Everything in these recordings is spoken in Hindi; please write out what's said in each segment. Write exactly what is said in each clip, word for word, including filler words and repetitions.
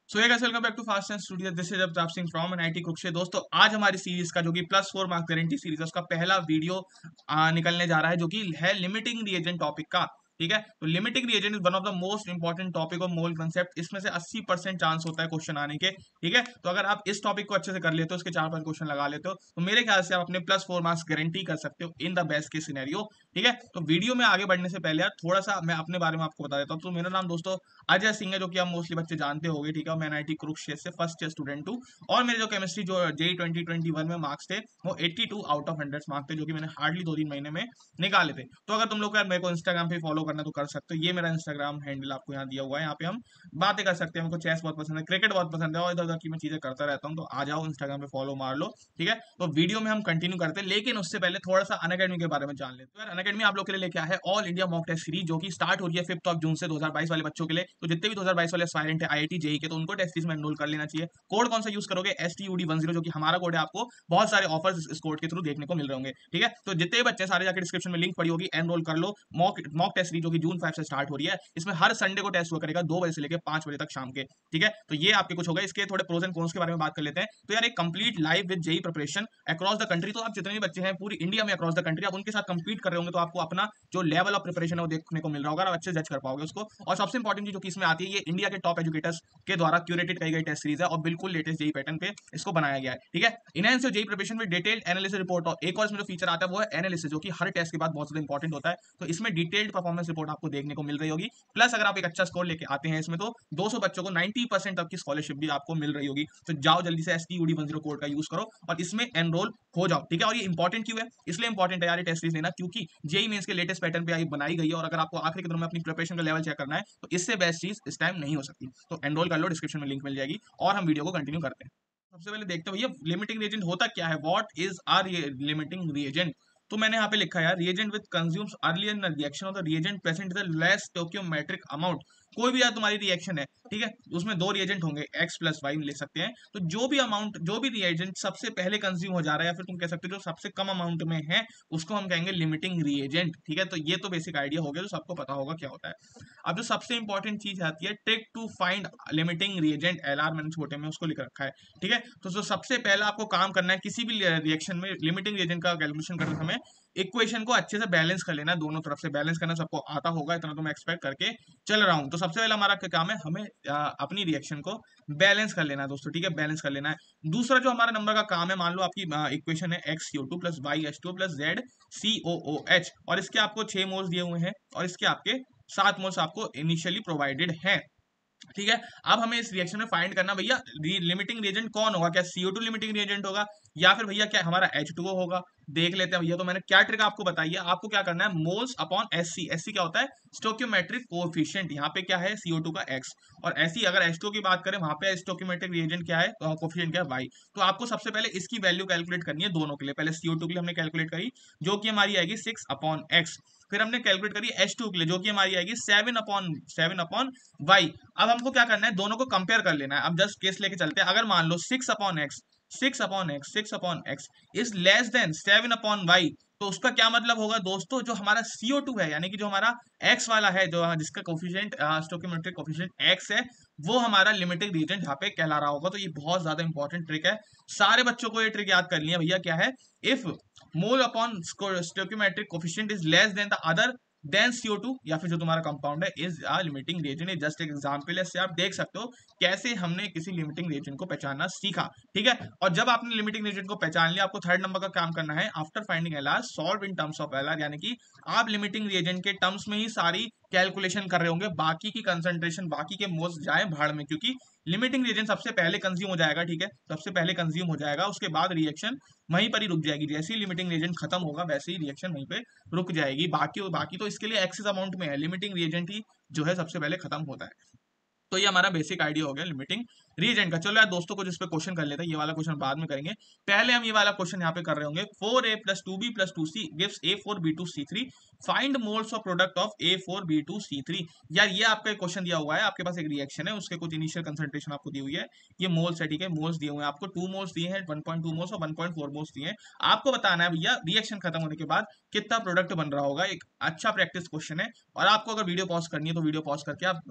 सो ये guys welcome back to fast and studio. This is Amitabh Singh from NIT कुक्षे। दोस्तों आज हमारी सीरीज का जो कि plus four marks guarantee series है उसका पहला वीडियो आ, निकलने जा रहा है जो कि है लिमिटिंग रिएजेंट टॉपिक का। ठीक है, तो limiting reagent is one of the most important topic of mole concept. इसमें से अस्सी परसेंट चांस होता है क्वेश्चन आने के। ठीक है, तो अगर आप इस टॉपिक को अच्छे से कर लेते हो, इसके चार पांच क्वेश्चन लगा लेते हो, तो मेरे ख्याल से आप अपने प्लस फोर मार्क्स गारंटी कर सकते हो in the best case scenario. ठीक है, तो वीडियो में आगे बढ़ने से पहले यार थोड़ा सा मैं अपने बारे में आपको बता देता हूँ। तो मेरा नाम दोस्तों अजय सिंह है, जो कि आप मोस्टली बच्चे जानते होंगे। ठीक है, मैं एनआईटी कुरुक्षेत्र से फर्स्ट ईयर स्टूडेंट हूँ और मेरे जो केमिस्ट्री जो जेई ट्वेंटी ट्वेंटी वन में मार्क्स थे वो eighty two out of hundred marks थे, जो कि मैंने हार्डली दो तीन महीने में निकाले थे। तो अगर तुम लोग यार मेरे को इंस्टाग्राम पे फॉलो करना तो कर सकते हो। ये मेरा इंस्टाग्राम हैंडल आपको यहाँ दिया हुआ है। यहाँ पे हम बातें कर सकते हैं। हमको चेस बहुत पसंद है, क्रिकेट बहुत पसंद है और इधर उधर की मैं चीजें करता रहता हूँ। तो आ जाओ इंस्टाग्राम पे फॉलो मार लो। ठीक है, तो वीडियो में हम कंटिन्यू करते हैं, लेकिन उससे पहले थोड़ा सा अनअकैडमी के बारे में जान लेते हैं। तो यार अनअकैडमी आप लोग के लिए लेके आया है all India mock test series, जो कि स्टार्ट हो रही है फिफ्थ ऑफ जून से दो हजार बाईस वाले बच्चों के लिए। तो जितने भी दो हजार बाईस वाले एस्पायरेंट है आईआईटी जेई के, तो उनको टेस्ट सीरीज में एनरोल कर लेना चाहिए। कोड कौन सा यूज करोगे? S T U D one zero, जो कि हमारा कोड है। आपको बहुत सारे ऑफर्स इस कोड के थ्रू देखने को मिल रहे होंगे। ठीक है, तो जितने भी बच्चे सारे जाकर डिस्क्रिप्शन में लिंक पड़ी होगी, एनरोल कर लो। मॉक मॉक टेस्ट सीरीज जो कि जून फाइव से स्टार्ट हो रही है, इसमें हर संडे को टेस्ट हुआ करेगा दो बजे से लेकर पांच बजे तक शाम के। ठीक है, तो ये आपके कुछ होगा। इसके थोड़े प्रोज एंड कॉन्स के बारे में बात कर लेते हैं। तो यार एक complete live with JEE preparation across the country. तो आप जितने भी बच्चे हैं पूरी इंडिया में अक्रॉस द कंट्री, आप उनके साथ कंपीट कर रहे होंगे, तो आपको अपना जो लेवल ऑफ प्रिपरेशन है वो देखने को मिल रहा होगा और अच्छे जज कर पाओगे उसको। और सबसे इंपॉर्टेंट चीज जो कि इसमें आती है, ये इंडिया के टॉप एजुकेटर्स के द्वारा क्यूरेटेड की गई टेस्ट सीरीज है और बिल्कुल लेटेस्ट जेई पैटर्न पे इसको बनाया गया है। ठीक है, इनहेंस जेई प्रिपरेशन में डिटेल्ड एनालिसिस रिपोर्ट। और एक और इसमें जो फीचर आता है वो है एनालिसिस, जो कि हर टेस्ट के बाद बहुत ज्यादा इंपॉर्टेंट होता है। तो इसमें डिटेल्ड परफॉर्मेंस रिपोर्ट आपको देखने को मिल रही होगी। प्लस अगर आप एक अच्छा स्कोर लेके आते हैं इसमें, तो दो सौ बच्चों को नाइंटी परसेंट तक की स्कॉलरशिप भी आपको मिल रही होगी। तो जाओ जल्दी से S T U D one zero code का यूज करो और इसमें एनरोल हो जाओ। ठीक है, और ये इंपॉर्टेंट क्यों है? इसलिए इंपॉर्टेंट है यार ये टेस्ट सीरीज लेना, क्योंकि जेई मेंस के लेटेस्ट पैटर्न पे बनाई गई है। और अगर आपको आखिरी के दिनों में अपनी प्रिपरेशन का लेवल चेक करना है, तो इससे बेस्ट चीज इस टाइम नहीं हो सकती। तो एनरोल कर लो, डिस्क्रिप्शन में लिंक मिल जाएगी और हम वीडियो को कंटिन्यू करते हैं। सबसे पहले देखते हैं भैया लिमिटिंग रिएजेंट होता क्या है। What is R limiting reagent? तो मैंने यहाँ पे लिखा है यार, reagent with consumes earlier in reaction of the reagent present the less stoichiometric amount. कोई भी यार तुम्हारी रिएक्शन है, ठीक है, उसमें दो रिएजेंट होंगे, एक्स प्लस वाई ले सकते हैं। तो जो भी अमाउंट, जो भी रिएजेंट सबसे पहले कंज्यूम हो जा रहा है, या फिर तुम कह सकते हो जो सबसे कम अमाउंट में है, उसको हम कहेंगे लिमिटिंग रिएजेंट। ठीक है, तो ये तो बेसिक आइडिया हो गया, जो सबको पता होगा क्या होता है। अब जो सबसे इंपॉर्टेंट चीज आती है, trick to find limiting reagent, L R मैंने छोटे में उसको लिख रखा है। ठीक है, तो जो सबसे पहला आपको काम करना है किसी भी रिएक्शन में लिमिटिंग रिएजेंट का कैलकुलेशन करते समय, इक्वेशन को अच्छे से बैलेंस कर लेना, दोनों तरफ से बैलेंस करना सबको आता होगा, इतना तो मैं एक्सपेक्ट करके चल रहा हूं। तो सबसे पहले हमारा क्या काम है, हमें आ, अपनी रिएक्शन को बैलेंस कर लेना है दोस्तों। ठीक है, बैलेंस कर लेना है। दूसरा जो हमारा नंबर का काम है, मान लो आपकी इक्वेशन है X C O two plus Y H two plus Z C O O H, और इसके आपको छह मोल्स दिए हुए हैं और इसके आपके सात मोल्स आपको इनिशियली प्रोवाइडेड हैं। ठीक है, अब हमें इस रिएक्शन में फाइंड करना भैया लिमिटिंग रिएजेंट कौन होगा। क्या C O two limiting reagent होगा, या फिर भैया क्या हमारा एच टू ओ होगा? देख लेते हैं भैया। तो मैंने क्या ट्रिक आपको बताई है, आपको क्या करना है, मोल्स अपॉन एससी। एससी क्या होता है? Stoichiometric coefficient. यहाँ पे क्या है, सी ओ टू का एक्स, और ऐसी अगर एच टू ओ की बात करें, वहां पे स्टोइकियोमेट्रिक रिएजेंट क्या है, कोएफिशिएंट क्या है, वाई। तो आपको सबसे पहले इसकी वैल्यू कैलकुलेट करनी है दोनों के लिए। पहले सी ओ टू के लिए हमने कैलकुलेट करी, जो कि हमारी आएगी सिक्स अपॉन एक्स। फिर हमने कैलकुलेट करी एच टू के लिए, जो कि हमारी आएगी seven upon seven upon Y. अब हमको क्या करना है, दोनों को कंपेयर कर लेना है। अब जस्ट केस लेके चलते हैं। अगर मान लो six upon X six upon X six upon X is less than seven upon Y, तो उसका क्या मतलब होगा दोस्तों, जो हमारा सी ओ टू है, यानी कि जो हमारा एक्स वाला है, जो जिसका कोफिशिएंट स्टोइकियोमेट्रिक कोफिशिएंट एक्स है, वो हमारा लिमिटिंग रिएजेंट यहाँ पे कहला रहा होगा। तो ये बहुत ज्यादा इंपॉर्टेंट ट्रिक है, सारे बच्चों को ये ट्रिक याद करनी है भैया। क्या है, if mole upon stoichiometric coefficient is less than the other than C O two, या फिर जो तुम्हारा कंपाउंड है, is a limiting reagent. Just एक एग्जांपल है, इससे आप देख सकते हो कैसे हमने किसी लिमिटिंग रिएजेंट को पहचानना सीखा। ठीक है, और जब आपने लिमिटिंग रिएजेंट को पहचान लिया, आपको थर्ड नंबर का काम करना है, after finding L R solve in terms of L R, यानी कि आप लिमिटिंग रिएजेंट के टर्म्स में ही सारी कैलकुलेशन कर रहे होंगे, बाकी की कंसंट्रेशन, बाकी के मोल्स जाए भाड़ में, क्योंकि लिमिटिंग रिएजेंट सबसे पहले कंज्यूम हो जाएगा। ठीक है, सबसे पहले कंज्यूम हो जाएगा, उसके बाद रिएक्शन वहीं पर ही रुक जाएगी। जैसे ही लिमिटिंग रिएजेंट खत्म होगा, वैसे ही रिएक्शन वहीं पे रुक जाएगी। बाकी बाकी तो इसके लिए एक्सेस अमाउंट में है, लिमिटिंग रिएजेंट ही जो है सबसे पहले खत्म होता है। तो ये हमारा बेसिक आइडिया हो गया लिमिटिंग रीजेंट का। चलो यार दोस्तों, कुछ इस पे क्वेश्चन कर लेते हैं। ये वाला क्वेश्चन बाद में करेंगे, पहले हम ये वाला क्वेश्चन यहाँ पे कर रहे होंगे। Four A plus two B plus two C gives A four B two C three, find moles of product of A four B two C three. यार ये आपका क्वेश्चन दिया हुआ है, आपके पास एक रिएक्शन है, उसके कुछ इनिशियल कंसंट्रेशन आपको दी हुई है, ये मोल्स है। ठीक है, मोल्स दिए हुए हैं आपको, टू मोल्स दिए हैं, वन पॉइंट टू मोल्स और वन पॉइंट फोर मोल्स दिए हैं। आपको बताना है भैया रिएक्शन खत्म होने के बाद कितना प्रोडक्ट बन रहा होगा। एक अच्छा प्रैक्टिस क्वेश्चन है, और आपको अगर वीडियो पॉज करनी है तो वीडियो पॉज करके आप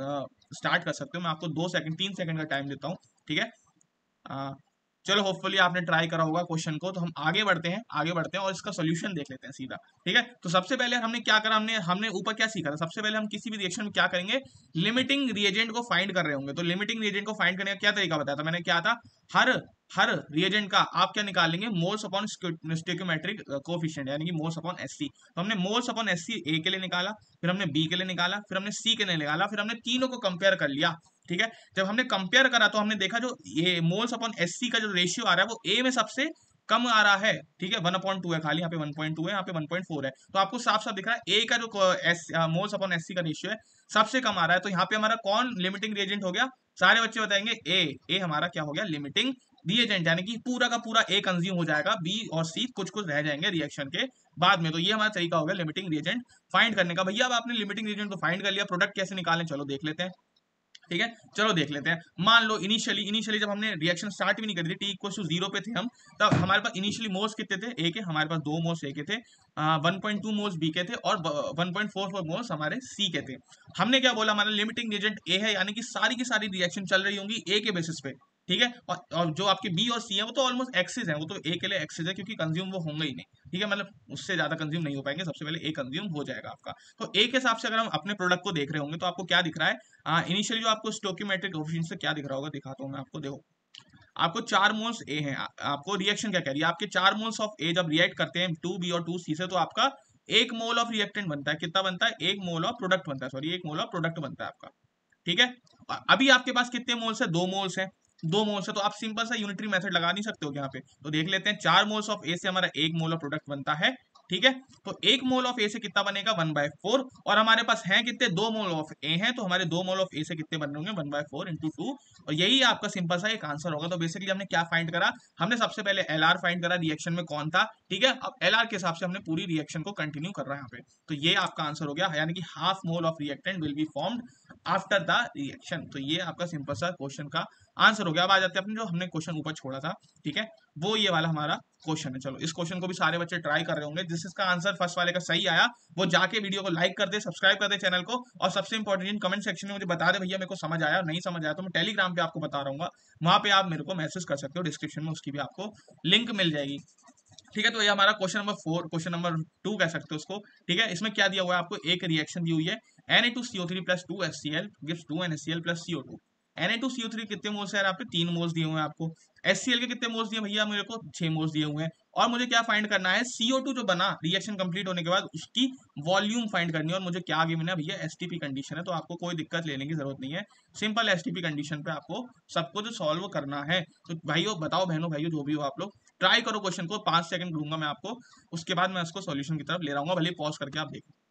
स्टार्ट कर सकते हो। मैं आपको दो सेकंड तीन सेकंड का टाइम देता हूँ, ठीक है। आ, चलो होपफुली आपने ट्राई करा होगा क्वेश्चन को। तो हम आगे बढ़ते हैं, आगे बढ़ते हैं और इसका सोल्यूशन देख लेते हैं सीधा, ठीक है। तो सबसे पहले हमने क्या करा, हमने हमने ऊपर क्या सीखा था। सबसे पहले हम किसी भी रिएक्शन में क्या करेंगे, लिमिटिंग रिएजेंट को फाइंड कर रहे होंगे। तो लिमिटिंग रिएजेंट को फाइंड करने का क्या तरीका बताया था मैंने, क्या था, हर हर रिएजेंट का आप क्या निकालेंगे, मोल्स अपॉन स्टोइकियोमेट्रिक कोएफिशिएंट, यानी कि मोल्स अपॉन एससी। तो हमने मोल्स अपॉन एससी ए के लिए निकाला, फिर हमने बी के लिए निकाला, फिर हमने सी के लिए निकाला, फिर हमने तीनों को कंपेयर कर लिया, ठीक है। जब हमने कंपेयर करा तो हमने देखा जो ये मोल्स अपॉन एससी का जो रेशियो आ रहा है वो ए में सबसे कम आ रहा है, ठीक है। वन अपॉइंट टू है खाली, यहाँ पे वन पॉइंट टू है, यहाँ पे वन पॉइंट फोर है। तो आपको साफ साफ दिख रहा है ए का जो एस मोल्स अपॉन एससी का रेशियो है सबसे कम आ रहा है। तो यहाँ पे हमारा कौन लिमिटिंग रिएजेंट हो गया, सारे बच्चे बताएंगे ए। ए हमारा क्या हो गया, लिमिटिंग रिएजेंट, यानी कि पूरा का पूरा ए कंज्यूम हो जाएगा, बी और सी कुछ कुछ रह जाएंगे रिएक्शन के बाद में। तो ये हमारा तरीका हो गया लिमिटिंग रिएजेंट फाइंड करने का। भैया अब आपने लिमिटिंग रिएजेंट तो फाइंड कर लिया, प्रोडक्ट कैसे निकालें, चलो देख लेते हैं, ठीक है। चलो देख लेते हैं। मान लो इनिशियली इनिशियली जब हमने रिएक्शन स्टार्ट भी नहीं करी थी, टी इक्वल टू जीरो पे थे हम, तब हमारे पास इनिशियली मोल्स कितने थे, ए के, हमारे पास दो मोल्स ए के थे, one point two moles B के थे और one point four four moles हमारे सी के थे। हमने क्या बोला, हमारा लिमिटिंग एजेंट ए है, यानी कि सारी की सारी रिएक्शन चल रही होंगी ए के बेसिस पे, ठीक है। और, और जो आपके बी और सी है वो तो ऑलमोस्ट एक्सिस है, वो तो ए के लिए एक्सिस है, क्योंकि कंज्यूम वो होंगे ही नहीं, ठीक है। मतलब उससे ज्यादा कंज्यूम नहीं हो पाएंगे, सबसे पहले ए कंज्यूम हो जाएगा आपका। तो ए के हिसाब से अगर हम अपने प्रोडक्ट को देख रहे होंगे तो आपको क्या दिख रहा है, इनिशियली जो आपको स्टोइकियोमेट्रिक कोएफिशिएंट से क्या दिख रहा होगा, दिखाता हूँ मैं आपको। देखो आपको चार मोल्स ए हैं, आपको रिएक्शन क्या कह रही है, आपके चार मोल्स ऑफ ए जब रिएक्ट करते हैं टू बी और टू सी से, तो आपका एक मोल ऑफ रिएक्टेंट बनता है, कितना बनता है, एक मोल ऑफ प्रोडक्ट बनता है, सॉरी एक मोल ऑफ प्रोडक्ट बनता है आपका, ठीक है। अभी आपके पास कितने मोल्स है, दो मोल्स है, दो मोल्स है, तो आप सिंपल सा यूनिटरी मेथड लगा नहीं सकते हो यहाँ पे। तो देख लेते हैं, चार मोल्स ऑफ ए से हमारा एक मोल ऑफ प्रोडक्ट बनता है, ठीक है। तो एक मोल ऑफ ए से कितना बनेगा, वन बाय फोर, और हमारे पास है कितने, दो मोल ऑफ ए हैं, तो हमारे दो मोल ऑफ ए से कितने बन रहे होंगे, one by four into two, और यही आपका सिंपल सा एक आंसर होगा। तो बेसिकली हमने क्या फाइंड करा, हमने सबसे पहले एल आर फाइंड करा, रिएक्शन में कौन था, ठीक है। अब एल आर के हिसाब से हमने पूरी रिएक्शन को कंटिन्यू कर रहा है यहाँ पे। तो ये आपका आंसर हो गया, यानी कि half mole of reactant will be formed after the reaction. तो ये आपका सिंपल सा क्वेश्चन का आंसर हो गया। अब आ जाते हैं अपने जो हमने क्वेश्चन ऊपर छोड़ा था, ठीक है, वो ये वाला हमारा क्वेश्चन है। चलो इस क्वेश्चन को भी सारे बच्चे ट्राई कर रहे होंगे, जिसका आंसर फर्स्ट वाले का सही आया वो जाके वीडियो को लाइक कर दे, सब्सक्राइब कर दे चैनल को, और सबसे इंपॉर्टेंट कमेंट सेक्शन में मुझे बता दे भैया मेरे को समझ आया, नहीं समझ आया तो मैं टेलीग्राम पे आपको बता रहा हूँ, वहां पे आप मेरे को मैसेज कर सकते हो, डिस्क्रिप्शन में उसकी भी आपको लिंक मिल जाएगी, ठीक है। तो ये हमारा question number four, question number two कह सकते हो उसको, ठीक है। इसमें क्या दिया हुआ है आपको, एक रिएक्शन दी हुई है, N A two C O three plus two H C L gives two N H C L plus C O two. N A two C O three कितने मोल्स है, आपके तीन मोल्स दिए हुए हैं आपको। एच सी एल के कितने मोल्स दिए भैया, मेरे को छह मोल्स दिए हुए हैं, और मुझे क्या फाइंड करना है, सी ओ टू जो बना रिएक्शन कंप्लीट होने के बाद उसकी वॉल्यूम फाइंड करनी है, और मुझे क्या आगे मिला भैया, एस टी पी कंडीशन है। तो आपको कोई दिक्कत लेने की जरूरत नहीं है, simple S T P condition पे आपको सब कुछ सॉल्व करना है। तो भाइयों बताओ, बहनों भाइयों जो भी हो आप लोग ट्राई करो क्वेश्चन को, पांच सेकंड दूंगा मैं आपको, उसके बाद मैं उसको सॉल्यूशन की तरफ ले रहा हूँ, भले पॉज करके आप देखो,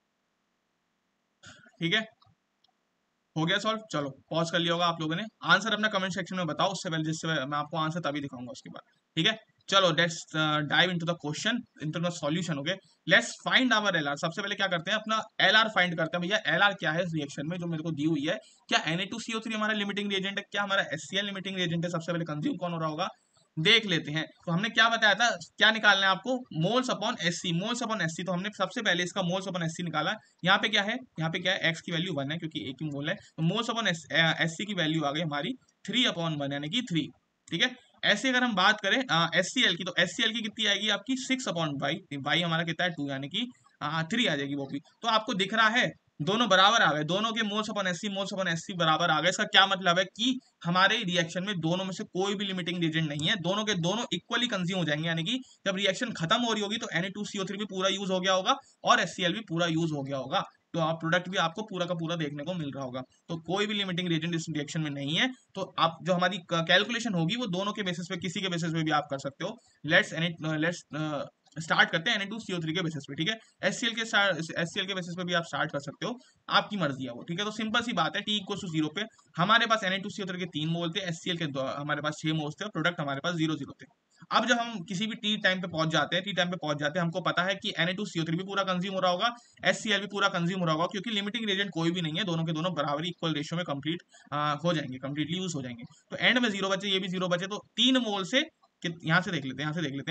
ठीक है। हो गया सॉल्व, चलो पॉज कर लिया होगा आप लोगों ने, आंसर अपना कमेंट सेक्शन में बताओ, उससे पहले जिससे मैं आपको आंसर तभी दिखाऊंगा उसके बाद, ठीक है। चलो let's dive into the question, into the solution, okay. Let's find our LR. सबसे पहले क्या करते हैं, अपना एलआर फाइंड करते हैं। भैया एलआर क्या है इस रिएक्शन में जो मेरे को दी हुई है, क्या N A two C O three हमारा लिमिटिंग रिएजेंट है, क्या हमारा H C L limiting reagent है, सबसे पहले कंज्यूम कौन हो रहा होगा, देख लेते हैं। तो हमने क्या बताया था, क्या निकालना है आपको, moles upon SC, moles upon SC. तो हमने सबसे पहले इसका मोल्स अपॉन एससी निकाला, यहाँ पे क्या है, यहाँ पे क्या है, एक्स की वैल्यू वन है क्योंकि एक ही मोल है, तो मोल्स अपॉन एससी की वैल्यू आ गई हमारी थ्री अपॉन वन, यानी कि थ्री, ठीक है। ऐसे अगर हम बात करें एस सी एल की, तो एस सी एल की कितनी आएगी आपकी, सिक्स अपॉन वाई, वाई हमारा कितना है, टू, यानी कि थ्री आ जाएगी वो भी। तो आपको दिख रहा है दोनों बराबर आ गए, दोनों के moles upon SC moles upon SC बराबर आ गए। इसका क्या मतलब है कि हमारे रिएक्शन में दोनों में से कोई भी लिमिटिंग रिएजेंट नहीं है, दोनों के दोनों इक्वली कंज्यूम हो जाएंगे, यानी कि जब रिएक्शन खत्म हो रही होगी तो N A two C O three भी पूरा यूज हो गया होगा और एच सी एल भी पूरा यूज हो गया होगा, तो आप प्रोडक्ट भी आपको पूरा का पूरा देखने को मिल रहा होगा। तो कोई भी लिमिटिंग रिएजेंट इस रिएक्शन में नहीं है। तो आप जो हमारी कैलकुलेशन होगी वो दोनों के बेसिस पे, किसी के बेसिस पे भी आप कर सकते हो। लेट्स एन लेट्स स्टार्ट करते हैं N A two C O three के बेसिस पे, ठीक है। एच सी एल के एच सी एल के बेसिस पे भी आप स्टार्ट कर सकते हो, आपकी मर्जी है वो, ठीक है। तो सिंपल सी बात है, टी इक्वल टू जीरो पे हमारे पास N A two C O three के तीन मोल थे, एच सी एल के हमारे पास छह मोल्स थे, और प्रोडक्ट हमारे पास जीरो जीरो थे। अब जब हम किसी भी टी टाइम पे पहुंच जाते हैं, टी टाइम पे पहुंच जाते हैं, हमको पता है कि N A two C O three भी पूरा कंज्यूम हो रहा होगा, एच सी एल भी पूरा कंज्यूम हो रहा होगा, क्योंकि लिमिटिंग रिएजेंट कोई भी नहीं है, दोनों के दोनों बराबरी इक्वल रेशियो में कंप्लीट हो जाएंगे, कंप्लीटली यूज हो जाएंगे। तो एंड में जीरो बचे, ये भी जीरो बचे, तो तीन मोल से यहाँ से देख लेते हैं, यहाँ से देख लेते हैं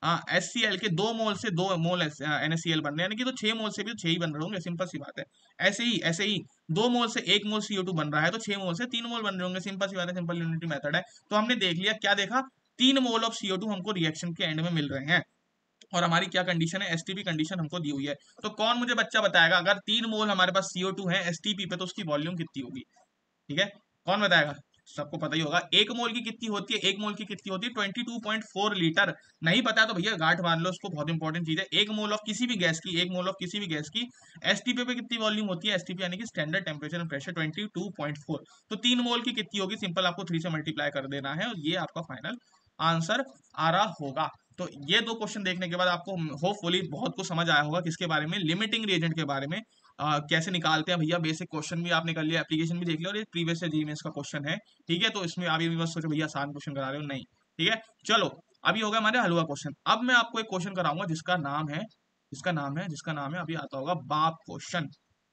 एस सी एल के दो मोल से दो mole N S C L बन रहे हैं, यानी कि तो छह मोल से भी तो छह ही बन रहे होंगे, सिंपल सी बात है। ऐसे ही ऐसे ही दो मोल से एक मोल सी ओ टू बन रहा है तो छह मोल से तीन मोल बन रहे होंगे, सिंपल सी बात है, सिंपल यूनिटी मेथड है। तो हमने देख लिया, क्या देखा, तीन mole of C O two हमको रिएक्शन के एंड में मिल रहे हैं, और हमारी क्या कंडीशन है, एसटीपी कंडीशन हमको दी हुई है। तो कौन मुझे बच्चा बताएगा, अगर तीन मोल हमारे पास सी ओ टू है एसटीपी पे तो उसकी वॉल्यूम कितनी होगी? ठीक है, कौन बताएगा? सबको पता ही होगा, एक मोल की कितनी होती है, एक मोल की कितनी होती है, twenty two point four litre. नहीं पता है तो भैया गांठ बांध लो उसको, बहुत इंपॉर्टेंट चीज है। एक मोल ऑफ किसी भी गैस की, एक मोल ऑफ किसी भी गैस की एसटीपी पे कितनी वॉल्यूम होती है, एसटीपी यानी कि standard temperature and pressure, twenty two point four. तो तीन मोल की कितनी होगी, सिंपल आपको थ्री से मल्टीप्लाई कर देना है और ये आपका फाइनल आंसर आ रहा होगा। तो ये दो क्वेश्चन देखने के बाद आपको होपफुली बहुत कुछ समझ आया होगा, किसके बारे में, लिमिटिंग रिएजेंट के बारे में। आ, कैसे निकालते हैं भैया, बेसिक क्वेश्चन भी आपने कर लिया, एप्लीकेशन भी देख लिया, और ये प्रीवियस से जीमेंस का क्वेश्चन है। ठीक है, तो इसमें अभी भी बस सोचो भैया आसान क्वेश्चन करा रहे हो, नहीं। ठीक है, चलो अभी हो गया हमारे हलवा क्वेश्चन। अब मैं आपको एक क्वेश्चन कराऊंगा जिसका नाम है जिसका नाम है जिसका नाम है अभी आता होगा बाप क्वेश्चन।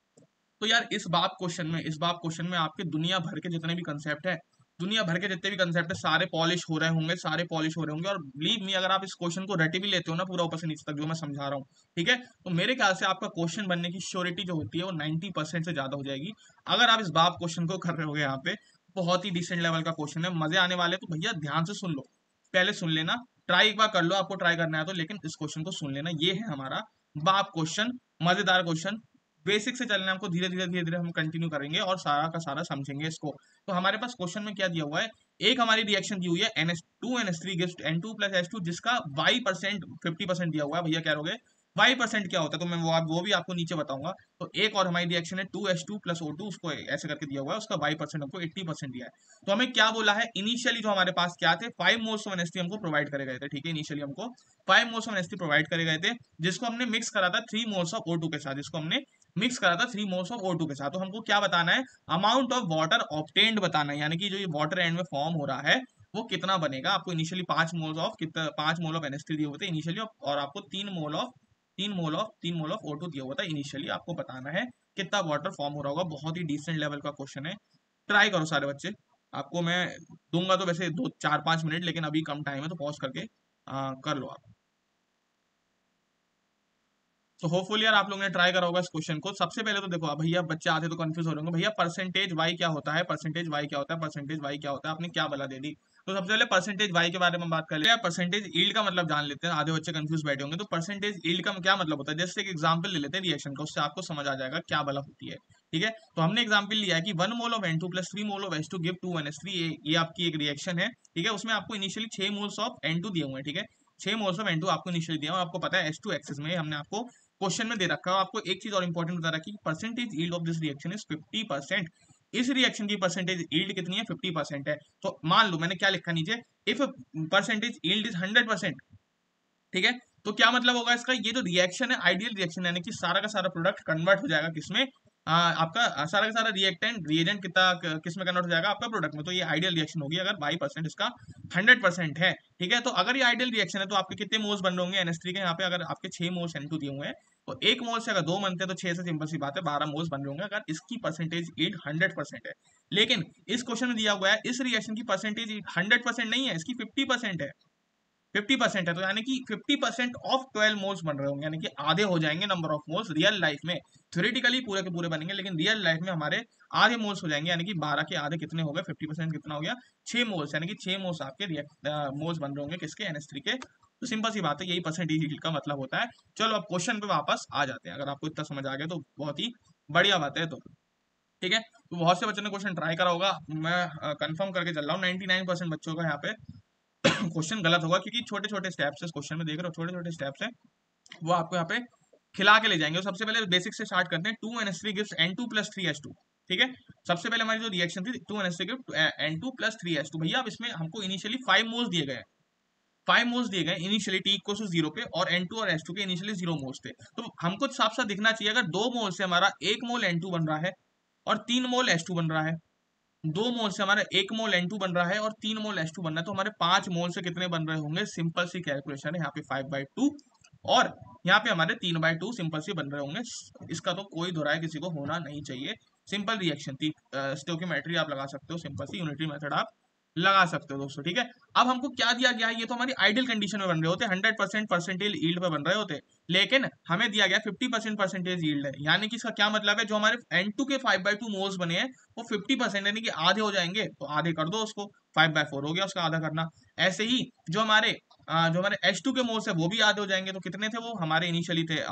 तो यार इस बाप क्वेश्चन में इस बाप क्वेश्चन में आपके दुनिया भर के जितने भी कंसेप्ट है, दुनिया भर के जितने भी कंसेप्ट है सारे पॉलिश हो रहे होंगे, सारे पॉलिश हो रहे होंगे। और बिलीव मी, अगर आप इस क्वेश्चन को रट भी लेते हो ना पूरा ऊपर से नीचे तक जो मैं समझा रहा हूँ, ठीक है, तो मेरे ख्याल से आपका क्वेश्चन बनने की श्योरिटी जो होती है वो नाइन्टी परसेंट से ज्यादा हो जाएगी अगर आप इस बाप क्वेश्चन को कर रहे हो। यहाँ पे बहुत ही डिसेंट लेवल का क्वेश्चन है, मजे आने वाले। तो भैया ध्यान से सुन लो, पहले सुन लेना, ट्राई एक बार कर लो, आपको ट्राई करना है तो, लेकिन इस क्वेश्चन को सुन लेना। ये है हमारा बाप क्वेश्चन, मजेदार क्वेश्चन। बेसिक से चलना है हमको, धीरे धीरे धीरे धीरे हम कंटिन्यू करेंगे और सारा का सारा समझेंगे इसको। तो हमारे पास क्वेश्चन में क्या दिया हुआ है, एक हमारी रिएक्शन दी हुई है N S two N S three gives N two plus H two, जिसका वाई परसेंट फिफ्टी परसेंट दिया हुआ है। भैया क्या रहोगे, वाई परसेंट क्या होता है, तो मैं वो, वो भी आपको नीचे बताऊंगा। तो एक और हमारी रिएक्शन है two H two plus O two, उसको ऐसे करके दिया हुआ है, उसका वाई परसेंट हमको एट्टी परसेंट दिया है। तो हमें क्या बोला है, इनिशियली जो हमारे पास क्या थे, five moles of N S three हमको प्रोवाइड करे गए थे। ठीक है, इनिशियली हमको five moles of N S three provide करे गए थे, जिसको हमने मिक्स करा था three moles of O two के साथ, जिसको हमने मिक्स करा था three moles of O two के साथ। तो हमको क्या बताना है, अमाउंट ऑफ वाटर ऑब्टेन्ड बताना है, यानी कि जो ये वाटर एंड में फॉर्म हो रहा है वो कितना बनेगा। आपको इनिशियली पांच मोल्स ऑफ कितना पांच mole of N S three दिए हुए थे इनिशियली, और आपको तीन मोल ऑफ तीन मोल ऑफ तीन मोल ऑफ ओ टू दिया हुआ था इनिशियली। आपको बताना है कितना वाटर फॉर्म हो रहा होगा। बहुत ही डिसेंट लेवल का क्वेश्चन है, ट्राई करो सारे बच्चे। आपको मैं दूंगा तो वैसे दो चार पांच मिनट, लेकिन अभी कम टाइम है तो पॉज करके आ, कर लो आप। तो होपफुली यार आप लोगों ने ट्राई करा होगा इस क्वेश्चन को। सबसे पहले तो देखो, अब भैया बच्चे आते तो कंफ्यूज हो रहे होंगे, भैया परसेंटेज वाई क्या होता है, परसेंटेज वाई क्या होता है, परसेंटेज वाई क्या होता है, आपने क्या बला दे दी। तो सबसे पहले परसेंटेज वाई के बारे में बात कर ले, परसेंटेज ईल्ड का मतलब जान लेते हैं, आधे बच्चे कंफ्यूज बैठे होंगे। तो परसेंटेज ईल्ड का क्या मतलब होता है, जैसे एक एग्जाम्पल ले लेते हैं रिएक्शन का, उससे आपको समझ आ जाएगा क्या बला होती है। ठीक है, तो हमने एग्जाम्पल लिया है कि one mole of N two plus three mole of H two give two N S three, ये आपकी एक रिएक्शन है। ठीक है, उसमें आपको इनिशियली छह मोल्स ऑफ एन टू दिए हुए हैं। ठीक है, छह मोल्स ऑफ एन टू आपको इनिशियली दिया, और आपको पता है एच टू एक्सेस में हमने आपको क्वेश्चन में दे रखा है। आपको एक चीज और इंपॉर्टेंट बता रखी, percentage yield of this reaction is fifty percent. इस रिएक्शन की परसेंटेज यील्ड कितनी है, फिफ्टी परसेंट है। तो मान लो मैंने क्या लिखा नीचे, if percentage yield is hundred percent. ठीक है, तो क्या मतलब होगा इसका, ये जो रिएक्शन है आइडियल रिएक्शन, यानी कि सारा का सारा प्रोडक्ट कन्वर्ट हो जाएगा किसमें, आ, आपका सारा का सारा रिएक्टेंट रिएजेंट कितना किस में कन्वर्ट हो जाएगा, आपका प्रोडक्ट में। तो ये आइडियल रिएक्शन होगी अगर बाई परसेंट इसका हंड्रेड परसेंट है। ठीक है, तो अगर ये आइडियल रिएक्शन है तो आपके कितने मोल्स बन रहे होंगे एन एस थ्री के, यहाँ पे अगर आपके छह मोल्स एन टू दिए हुए हैं तो एक मोल से अगर दो बनते हैं तो छह से सिंपल सी बात है बारह मोल्स बन रहे होंगे अगर इसकी परसेंटेज यील्ड हंड्रेड परसेंट है। लेकिन इस क्वेश्चन में दिया हुआ है इस रिएक्शन की परसेंटेज हंड्रेड परसेंट नहीं है, इसकी फिफ्टी परसेंट है। फिफ्टी परसेंट है, तो यानी कि fifty percent of twelve moles बन रहे होंगे, यानी कि आधे हो जाएंगे number of moles real life में। थ्योरेटिकली पूरे के पूरे बनेंगे, लेकिन रियल लाइफ में हमारे आधे मोल्स हो जाएंगे, यानी कि बारह के आधे कितने हो गए, फिफ्टी परसेंट कितना हो गया, छह मोल्स, यानी कि छह मोल्स आपके मोल्स बन रहे होंगे किसके, एन एस थ्री के। तो सिंपल सी बात है, यही परसेंटेज यील्ड का मतलब होता है। चलो अब क्वेश्चन पे वापस आ जाते हैं, अगर आपको इतना समझ आ गया तो बहुत ही बढ़िया बात है। तो ठीक है, तो बहुत से बच्चों ने क्वेश्चन ट्राई करा होगा, मैं कंफर्म करके चल रहा हूँ नाइन्टी नाइन परसेंट बच्चों का यहाँ पे क्वेश्चन गलत होगा, क्योंकि छोटे छोटे स्टेप्स है क्वेश्चन में, देख रहे हो छोटे छोटे स्टेप्स है, वो आपको यहाँ पे खिला के ले जाएंगे। सबसे पहले बेसिक से स्टार्ट करते हैं, two N S three gives N two plus three H two. ठीक है, सबसे पहले हमारी जो रिएक्शन थी two N S three gives N two plus three H two. भैया अब इसमें हमको इनिशियली फाइव मोल्स दिए गए, फाइव मोल्स दिए गए initially T equal to zero पे, और एन टू और एच टू के इनिशियली जीरो मोल्स थे। तो हमको साफ साफ दिखना चाहिए, अगर दो मोल से हमारा एक मोल एन टू बन रहा है और तीन मोल एच टू बन रहा है, दो मोल से हमारा एक मोल एन टू बन रहा है और तीन मोल एच टू बन रहा है, तो हमारे पांच मोल से कितने बन रहे होंगे, सिंपल सी कैलकुलेशन है, यहाँ पे फाइव बाई टू और यहाँ पे हमारे तीन बाई टू सिंपल सी बन रहे होंगे। इसका तो कोई दोहराए किसी को होना नहीं चाहिए, सिंपल रिएक्शन थी, स्टोइकियोमेट्री आप लगा सकते हो, सिंपल सी यूनिटरी मेथड आप लगा सकते हो दोस्तों, ठीक है। अब हमको क्या दिया गया है, ये तो हमारी आइडियल कंडीशन में बन रहे होते, हंड्रेड परसेंट परसेंटेज यील्ड पे बन रहे होते, लेकिन हमें दिया गया फिफ्टी परसेंट परसेंटेज यील्ड है। यानी कि इसका क्या मतलब है, जो हमारे एन टू के फाइव बाई टू मोल्स बने हैं वो फिफ्टी परसेंट यानी कि आधे हो जाएंगे, तो आधे कर दो उसको, फाइव बाय फोर हो गया उसका आधा करना। ऐसे ही जो हमारे आ, जो हमारे एच टू के मोल्स है वो भी आधे हो जाएंगे, तो कितने थे वो हमारे इनिशियली थे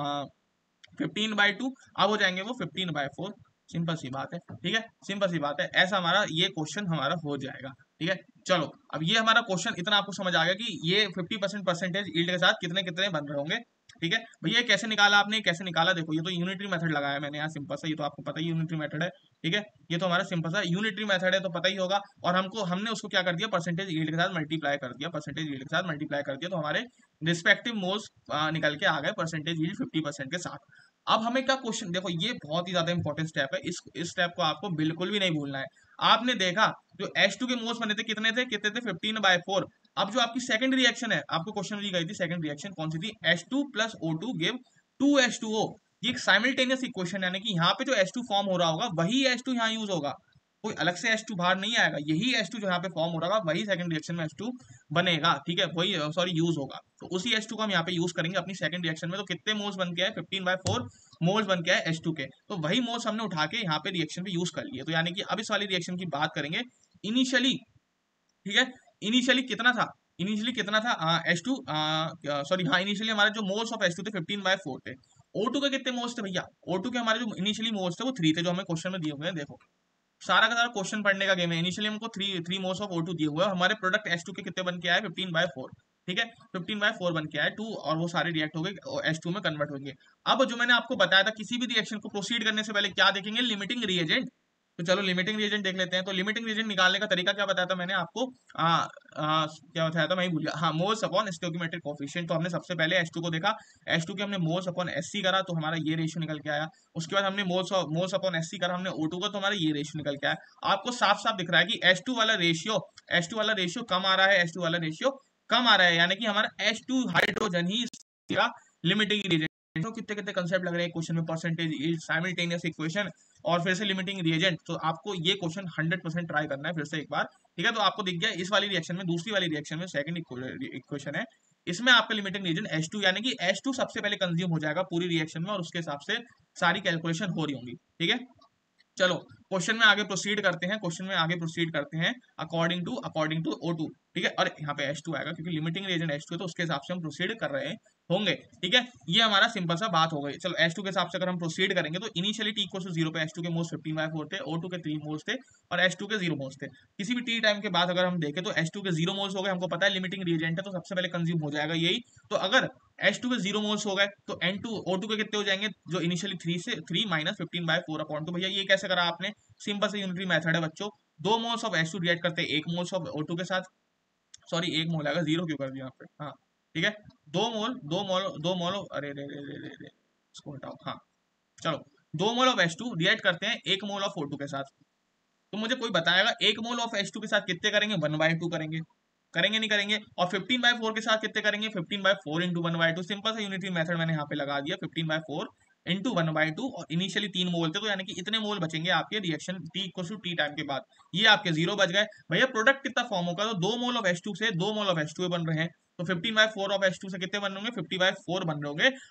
फिफ्टीन बाई टू, अब हो जाएंगे वो फिफ्टीन बाई फोर। सिंपल सी बात है, ठीक है, सिंपल सी बात है। ऐसा हमारा ये क्वेश्चन हमारा हो जाएगा, ठीक है। चलो अब ये हमारा क्वेश्चन इतना आपको समझ आ गया कि ये फिफ्टी परसेंट परसेंटेज यील्ड के साथ कितने कितने बन रहे होंगे, ठीक है। भैया कैसे निकाला आपने, कैसे निकाला, देखो ये तो यूनिटरी मेथड लगाया मैंने यहाँ सिंपल सा, ये तो आपको पता ही यूनिटरी मेथड है, ठीक है। ये तो हमारा सिंपल सा यूनिटरी मेथड है, तो पता ही होगा। और हमको हमने उसको क्या कर दिया, परसेंटेज यील्ड के साथ मल्टीप्लाई कर दिया, परसेंटेज यील्ड के साथ मल्टीप्लाई कर दिया, तो हमारे रिस्पेक्टिव मोल्स निकल के आ गए परसेंटेज यील्ड फिफ्टी परसेंट के साथ। अब हमें क्या क्वेश्चन, देखो ये बहुत ही ज्यादा इंपॉर्टेंट स्टेप है, इस इस स्टेप को आपको बिल्कुल भी नहीं भूलना है। आपने देखा जो एच टू के मोल्स बने थे कितने थे, कितने थे फिफ्टीन बाय फोर। अब जो आपकी सेकंड रिएक्शन है, आपको क्वेश्चन दी गई थी सेकंड रिएक्शन कौन सी थी, H two plus O two give two H two O. ये एक साइमल्टेनियस इक्वेशन, यानी कि यहाँ पे जो एच टू फॉर्म हो रहा होगा वही एच टू यहाँ यूज होगा, कोई अलग से एच टू बाहर नहीं आएगा, यही एच टू जो यहाँ पे फॉर्म हो रहा होगा वही सेकंड रिएक्शन में एच टू बनेगा, ठीक है, वही सॉरी यूज होगा। तो उसी एच टू को हम यहाँ पे यूज करेंगे अपनी सेकंड रिएक्शन में। तो कितने मोल्स बन के आए, फिफ्टीन बाय फोर मोल्स बन के आए एच टू के, तो वही मोल्स हमने उठा के यहाँ पे रिएक्शन पे यूज कर लिए। तो यानी कि अब इस वाली रिएक्शन की बात करेंगे इनिशियली, ठीक है। इनिशियली कितना था, इनिशियली कितना था एच टू, सॉरी हाँ, इनिशियली हमारे जो मोल्स ऑफ एच टू थे फिफ्टीन बाय फोर थे। ओ टू के कितने मोल्स थे भैया, ओ टू के हमारे जो इनिशियली मोल्स थे वो थ्री थे, जो हमें क्वेश्चन में दिए हुए हैं। देखो सारा का सारा क्वेश्चन पढ़ने का गेम है। इनिशियली हमको three three moles of O two दिए हुए हैं, हमारे प्रोडक्ट एच टू के कितने बन के आए, फिफ्टीन बाय फोर, ठीक है, फिफ्टीन बाय फोर बन के आए टू, और वो सारे रिएक्ट हो गए एच टू में कन्वर्ट होंगे। अब जो मैंने आपको बताया था, किसी भी रिएक्शन को प्रोसीड करने से पहले क्या देखेंगे, लिमिटिंग रिएजेंट। तो चलो लिमिटिंग रिएजेंट देख लेते हैं। तो लिमिटिंग रिएजेंट निकालने का तरीका क्या बताया था मैंने आपको, आ, आ, क्या बताया था मैं ही भूल गया, हाँ, मोल्स अपॉन स्टोइकोमेट्रिक कोफिशिएंट। तो हमने सबसे पहले एच टू को देखा, एच टू के हमने मोल्स अपॉन एससी करा, तो हमारा ये रेशियो निकल के आया। उसके बाद हमने मोल्स मोल्स अपॉन एससी करा हमने ओ टू का, तो हमारा ये रेशियो निकल के आया। आपको साफ साफ दिख रहा है कि एच टू वाला रेशियो, एच टू वाला रेशियो कम आ रहा है, एच टू वाला रेशियो कम आ रहा है, यानी कि हमारा एच टू हाइड्रोजन ही इसका लिमिटिंग रिएजेंट। तो कितने कितने कंसेप्ट लग रहे हैं क्वेश्चन में, परसेंटेज यील्ड, साइमल्टेनियस इक्वेशन और फिर से लिमिटिंग रिएजेंट। तो आपको ये क्वेश्चन हंड्रेड परसेंट ट्राई करना है फिर से एक बार, ठीक है। तो आपको दिख गया इस वाली रिएक्शन में, दूसरी वाली रिएक्शन में सेकंड इक्वेशन है, इसमें आपका लिमिटिंग रिएजेंट एच टू, यानी कि एच टू सबसे पहले कंज्यूम हो जाएगा पूरी रिएक्शन में, और उसके हिसाब से सारी कैलकुलेशन हो रही होंगी, ठीक है। चलो क्वेश्चन में आगे प्रोसीड करते हैं, क्वेश्चन में आगे प्रोसीड करते हैं according to according to O two, ठीक है। और यहाँ पे एच टू आएगा क्योंकि लिमिटिंग रिएजेंट एच टू है, तो उसके हिसाब से हम प्रोसीड कर रहे होंगे, ठीक है। ये हमारा सिंपल सा बात हो गई। चलो एच टू के हिसाब से अगर हम प्रोसीड करेंगे, तो initially T equal to zero पे एच टू के मोल्स फिफ्टीन बाय फोर थे, ओ टू के थ्री मोल्स थे, और एच टू के जीरो मोल्स थे। किसी भी टी टाइम के बाद अगर हम देखें तो एच टू के जीरो मोल्स हो गए, हमको पता है लिमिटिंग रिएजेंट है तो सबसे पहले कंज्यूम हो जाएगा यही। तो अगर एच टू के जीरो मोल्स हो गए तो एन टू ओ टू के कितने हो जाएंगे, जो इनिशियली थ्री से three minus fifteen by four upon two. भैया ये कैसे करा आपने, सिंपल से यूनिटरी मेथड है बच्चों। दो moles of H two react करते हैं एक मोल्स ऑफ ओ टू के साथ, सॉरी एक मोल आएगा, जीरो क्यों कर दिया यहाँ पे, हाँ ठीक है। दो मोल दो मोल दो मोल अरे रे रे रे रे रे इसको हटाओ, हाँ चलो। दो mole of H two react करते हैं एक मोल ऑफ ओ टू के साथ। तो मुझे कोई बताएगा एक मोल ऑफ एच टू के साथ कितने करेंगे, वन बाई टू करेंगे, करेंगे नहीं करेंगे। और फिफ्टीन बाय फोर के साथ कितने करेंगे, fifteen by four into one by two. Simple सा यूनिटरी मेथड मैंने यहाँ पे लगा दिया, fifteen by four into one by two. और इनिशियली तीन मोल थे, तो यानी कि इतने मोल बचेंगे आपके reaction T equal to T time के बाद, ये आपके जीरो बच गए। भैया प्रोडक्ट कितना फॉर्म होगा, तो दो मोल ऑफ एच टू से दो मोल ऑफ एच टू बन रहे हैं, तो fifteen by four of H two से कितने बन रहे होंगे, फिफ्टी बाय फोर बन रहे होंगे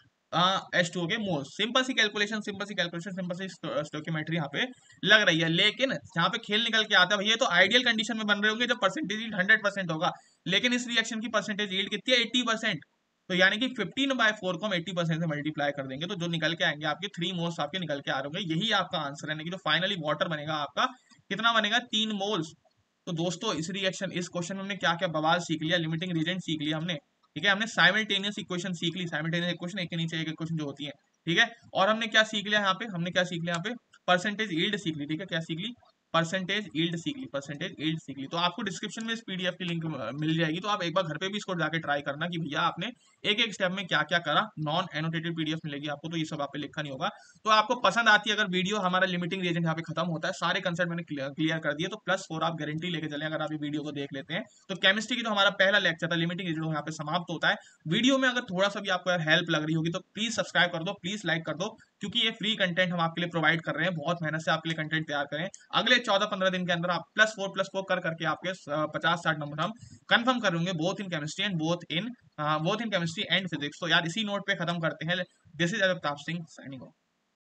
एच टू के मोल्स। सिंपल सी कैलकुलेशन, सिंपल सी कैलकुलेशन, सिंपल सी स्टोइकियोमेट्री यहाँ पे लग रही है। लेकिन यहाँ पे खेल निकल के आता है भैया, तो आइडियल कंडीशन में बन रहे होंगे जब परसेंटेज यील्ड हंड्रेड परसेंट होगा, लेकिन इस रिएक्शन की परसेंटेज यील्ड कितनी है, एट्टी परसेंट। तो यानी कि फिफ्टीन बाय फोर को हम एट्टी परसेंट से मल्टीप्लाई कर देंगे, तो जो निकल के आएंगे आपके थ्री मोल्स आपके निकल के आ रहे होंगे, यही आपका आंसर है। यानी कि जो फाइनली वाटर बनेगा आपका कितना बनेगा, तीन मोल्स। तो दोस्तों इस रिएक्शन इस क्वेश्चन में हमने क्या क्या बवाल सीख लिया, लिमिटिंग रीजेंट सीख लिया हमने, ठीक है। हमने साइमल्टेनियस इक्वेशन सीख ली, साइमल्टेनियस इक्वेशन एक के नीचे एक इक्वेशन जो होती है, ठीक है। और हमने क्या सीख लिया यहाँ पे, हमने क्या सीख लिया यहाँ पे, परसेंटेज यील्ड सीख ली, ठीक है। क्या सीख ली, परसेंटेज यील्ड सीख ली, परसेंटेज यील्ड सीख ली। तो आपको डिस्क्रिप्शन में इस पीडीएफ की लिंक मिल जाएगी, तो आप एक बार घर पे भी इसको जाके ट्राई करना कि भैया आपने एक एक स्टेप में क्या क्या करा। नॉन एनोटेटेड पीडीएफ मिलेगी आपको, तो ये सब आप पे लिखा नहीं होगा। तो आपको पसंद आती है अगर वीडियो, हमारा लिमिटिंग रिएजेंट यहाँ पे खत्म होता है, सारे कंसेप्ट मैंने क्लियर कर दिए, तो प्लस फोर आप गारंटी लेके चले अगर आप ये वीडियो को देख लेते हैं। तो केमिस्ट्री की जो हमारा पहला लेक्चर था लिमिटिंग रिएजेंट यहाँ पे समाप्त होता है। वीडियो में अगर थोड़ा सा भी आपको यार हेल्प लग रही होगी तो प्लीज सब्सक्राइब कर दो, प्लीज लाइक कर दो, क्योंकि ये फ्री कंटेंट हम आपके लिए प्रोवाइड कर रहे हैं, बहुत मेहनत से आपके लिए कंटेंट तैयार करें। अगले चौदह पंद्रह दिन के अंदर आप प्लस फोर प्लस फोर कर करके आपके पचास साठ नंबर हम कंफर्म करेंगे, both in chemistry and both in both in chemistry and physics. तो यार इसी नोट पे खत्म करते हैं। दिस इज अजब ताप सिंह साइनिंग ऑफ।